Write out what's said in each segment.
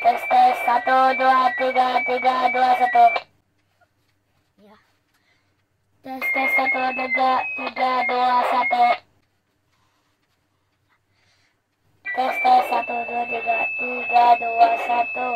Tes tes 1 2 3 3 2 1. Ya. Tes tes 1 2 3 3 2 1. Tes tes 1 2 3 3 2 1.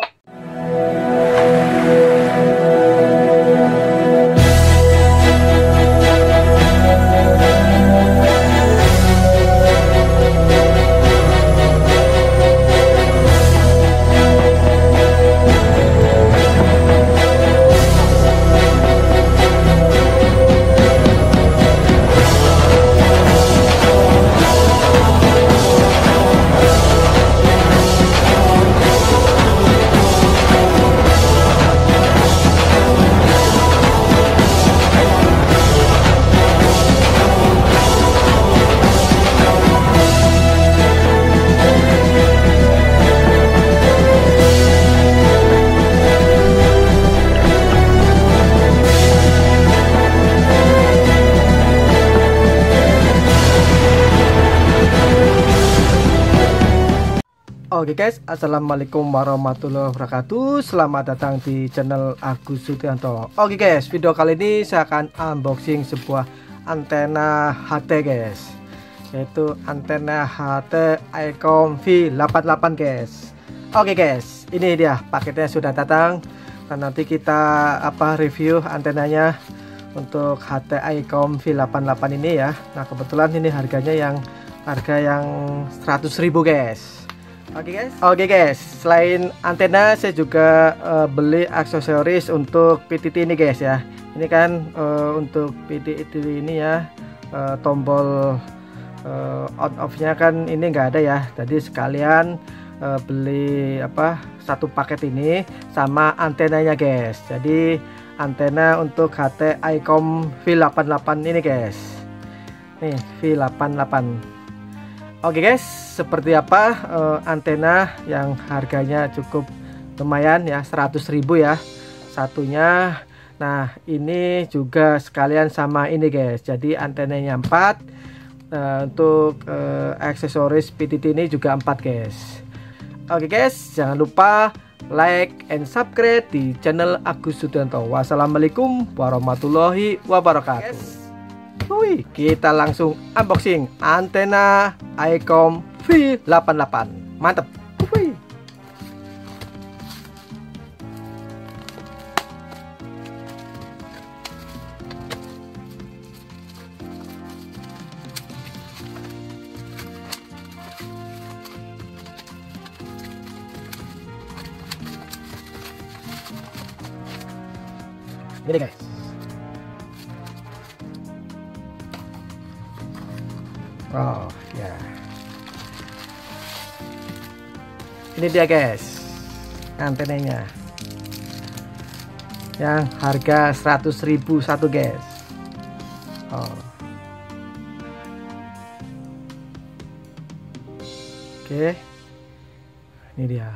Oke guys, assalamualaikum warahmatullahi wabarakatuh. Selamat datang di channel Agus Sudianto. Oke guys, video kali ini saya akan unboxing sebuah antena HT guys, yaitu antena HT Icom V88 guys. Oke guys, ini dia paketnya sudah datang dan nanti kita review antenanya untuk HT Icom V88 ini ya. Nah kebetulan ini harga yang 100.000 guys. Oke guys, selain antena saya juga beli aksesoris untuk PTT ini guys ya. Ini kan untuk PTT ini ya, tombol on off nya kan ini enggak ada ya. Jadi sekalian beli satu paket ini sama antenanya guys. Jadi antena untuk HT Icom V88 ini guys. Nih V88. Oke guys, seperti apa antena yang harganya cukup lumayan ya, 100.000 ya satunya. Nah ini juga sekalian sama ini guys, jadi antenanya 4, untuk aksesoris PTT ini juga 4 guys. Oke guys, jangan lupa like and subscribe di channel Agus Sudianto. Wassalamualaikum warahmatullahi wabarakatuh. Wih, kita langsung unboxing antena Icom V88. Mantap. Wih. Ini guys. Oh ya, ini dia guys antenanya yang harga 100.000 satu guys. Oke, ini dia,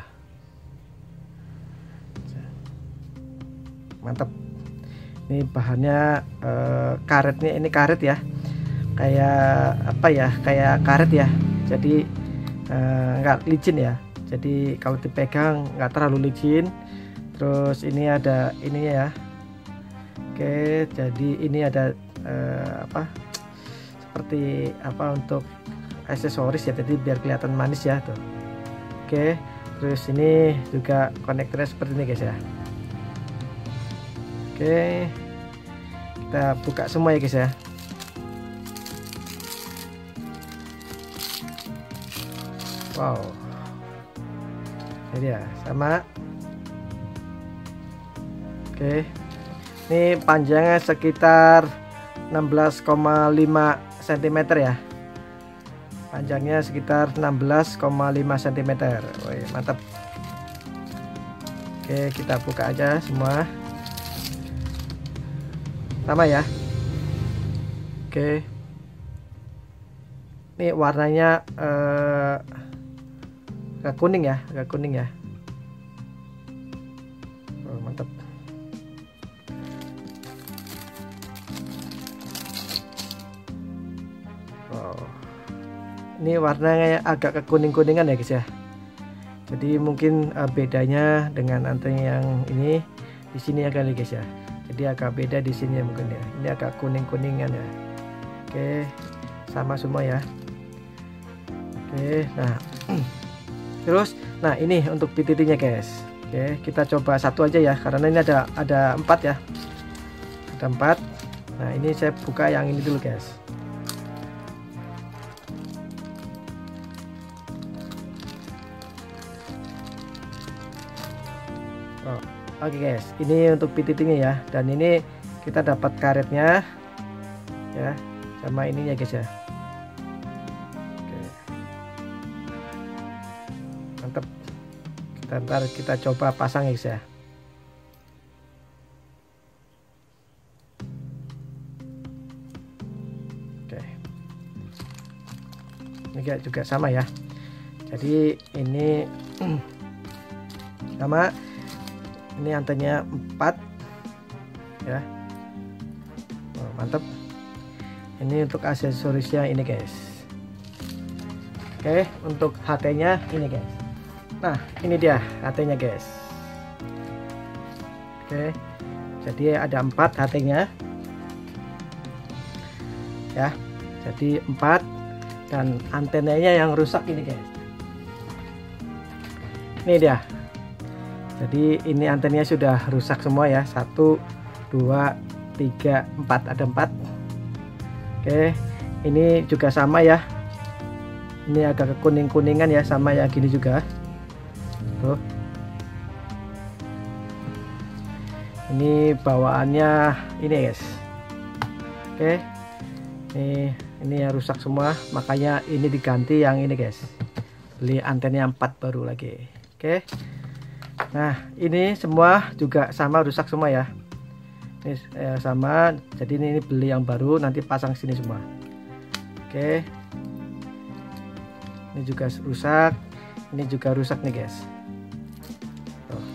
mantap. Ini bahannya karetnya, ini karet ya, kayak kayak karet ya, jadi nggak licin ya, jadi kalau dipegang nggak terlalu licin. Terus ini ada ininya ya. Oke, jadi ini ada seperti untuk aksesoris ya, jadi biar kelihatan manis ya tuh. Oke, terus ini juga konektornya seperti ini guys ya. Oke, kita buka semua ya guys ya. Wow, ini dia sama. Oke, ini panjangnya sekitar 16,5 cm ya. Panjangnya sekitar 16,5 cm. Wih, mantap. Oke, kita buka aja semua sama ya. Oke, ini warnanya agak kuning ya, oh, mantap. Oh, ini warnanya agak kekuning-kuningan ya guys ya. Jadi mungkin bedanya dengan antena yang ini di sini ya kali guys ya. Jadi agak beda di sini ya mungkin ya. Ini agak kuning-kuningan ya. Oke, sama semua ya. Oke, nah terus, nah ini untuk PTT-nya guys. Oke, kita coba satu aja ya, karena ini ada 4 ya. Ada 4. Nah ini saya buka yang ini dulu guys. Oke guys, ini untuk PTT-nya ya, dan ini kita dapat karetnya ya, sama ininya guys ya. Oke. Mantap. Ntar kita coba pasang guys ya. Oke. Ini juga sama ya. Jadi ini sama. Ini antenanya 4 ya. Oh, mantap. Ini untuk aksesorisnya ini guys. Oke, untuk HT-nya ini guys. Nah ini dia HT-nya guys. Oke, jadi ada 4 HT-nya ya. Jadi 4, dan antenanya yang rusak ini guys. Ini dia. Jadi ini antenanya sudah rusak semua ya. 1, 2, 3, 4, ada 4. Oke, ini juga sama ya. Ini agak kuning-kuningan ya, sama ya gini juga. Tuh. Ini bawaannya ini guys. Oke. Ini yang rusak semua, makanya ini diganti yang ini guys. Beli antena 4 baru lagi. Oke. Nah ini semua juga sama, rusak semua ya. Ini sama, jadi ini beli yang baru, nanti pasang sini semua. Oke, ini juga rusak, ini juga rusak nih guys. Tuh.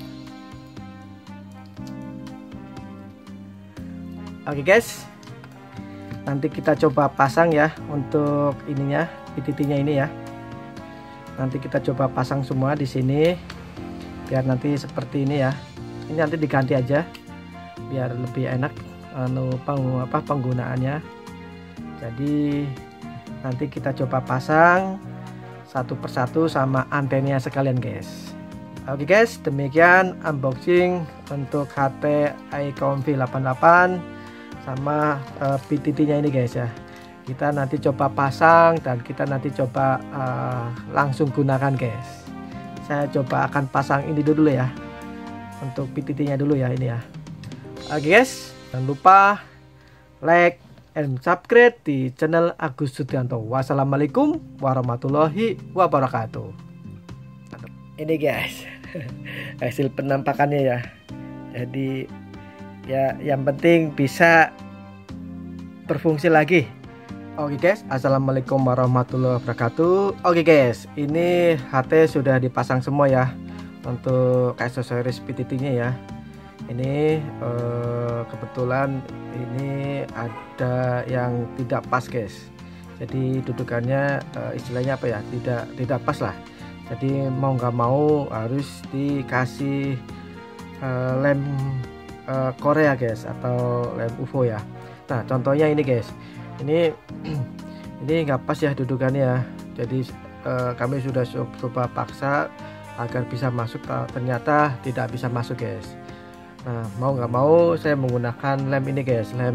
Oke guys, nanti kita coba pasang ya untuk ininya, PTT-nya ini ya. Nanti kita coba pasang semua di sini, biar nanti seperti ini ya. Ini nanti diganti aja biar lebih enak penggunaannya. Jadi nanti kita coba pasang satu persatu sama antenanya sekalian guys. Oke guys, demikian unboxing untuk HT iCom V88 sama PTT-nya ini guys ya. Kita nanti coba pasang dan kita nanti coba langsung gunakan guys. Saya coba akan pasang ini dulu ya, untuk PTT-nya dulu ya ini ya. Oke guys, jangan lupa like and subscribe di channel Agus Sudianto. Wassalamualaikum warahmatullahi wabarakatuh. Ini guys, hasil penampakannya ya. Jadi ya yang penting bisa berfungsi lagi. Oke guys, assalamualaikum warahmatullahi wabarakatuh. Oke guys, ini HT sudah dipasang semua ya, untuk aksesoris PTT-nya ya. Ini kebetulan ini ada yang tidak pas guys. Jadi dudukannya istilahnya apa ya, tidak pas lah. Jadi mau nggak mau harus dikasih lem Korea guys, atau lem UFO ya. Nah contohnya ini guys, ini nggak pas ya dudukannya ya. Jadi kami sudah coba paksa agar bisa masuk, ternyata tidak bisa masuk guys. Nah mau nggak mau saya menggunakan lem ini guys, lem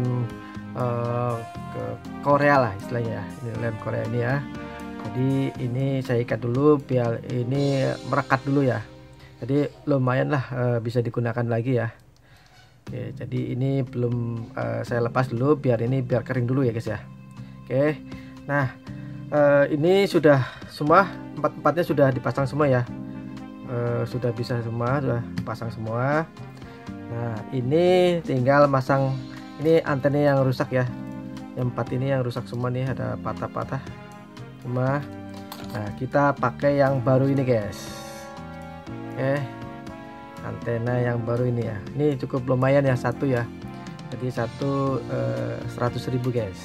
Korea lah istilahnya ya. Ini lem Korea ini ya. Jadi ini saya ikat dulu biar ini merekat dulu ya. Jadi lumayan lah bisa digunakan lagi ya. Oke, jadi ini belum saya lepas dulu biar kering dulu ya guys ya. Oke, nah ini sudah semua, empat-empatnya sudah dipasang semua ya. Sudah bisa semua, sudah pasang semua. Nah ini tinggal masang, ini antena yang rusak ya, yang 4 ini yang rusak semua nih, ada patah-patah semua. Nah kita pakai yang baru ini guys. Oke, antena yang baru ini ya, ini cukup lumayan ya, satu ya, jadi satu 100.000 guys.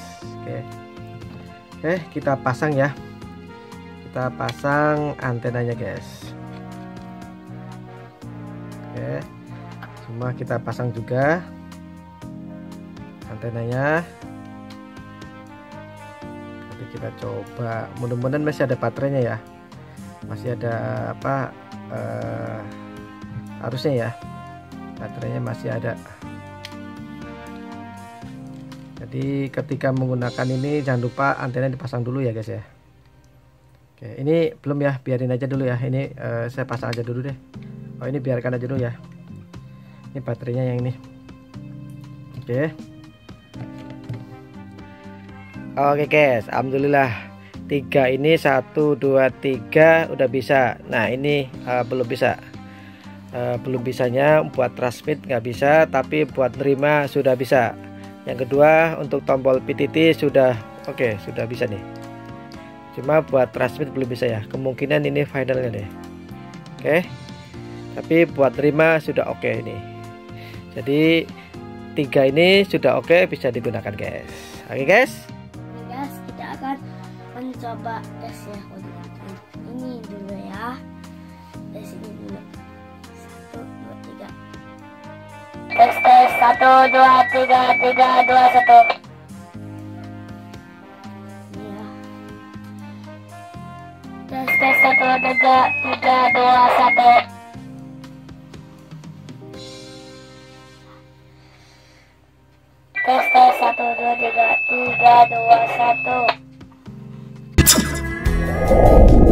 Oke, kita pasang ya, kita pasang antenanya guys. Oke, cuma kita pasang juga antenanya. Nanti kita coba, mudah-mudahan masih ada baterainya ya, masih ada apa, harusnya ya baterainya masih ada. Jadi ketika menggunakan ini jangan lupa antena dipasang dulu ya guys ya. Oke, ini belum ya, biarin aja dulu ya. Ini saya pasang aja dulu deh. Oh, ini biarkan aja dulu ya. Ini baterainya yang ini. Oke. Oke guys, alhamdulillah 3 ini 1 2 3 udah bisa. Nah ini belum bisa. Belum bisanya buat transmit nggak bisa, tapi buat nerima sudah bisa. Yang kedua untuk tombol PTT sudah oke, sudah bisa nih. Cuma buat transmit belum bisa ya. Kemungkinan ini finalnya deh. Oke. Tapi buat nerima sudah oke ini. Jadi 3 ini sudah oke, bisa digunakan guys. Oke guys. Guys, kita akan mencoba tes ya. Ini dulu ya. Tes ini dulu. 1 2 3. Tes 1 2 3 3 2 1. Ya. Tes 1 3 3 2 1. Tes 1 2 3 3 2 1.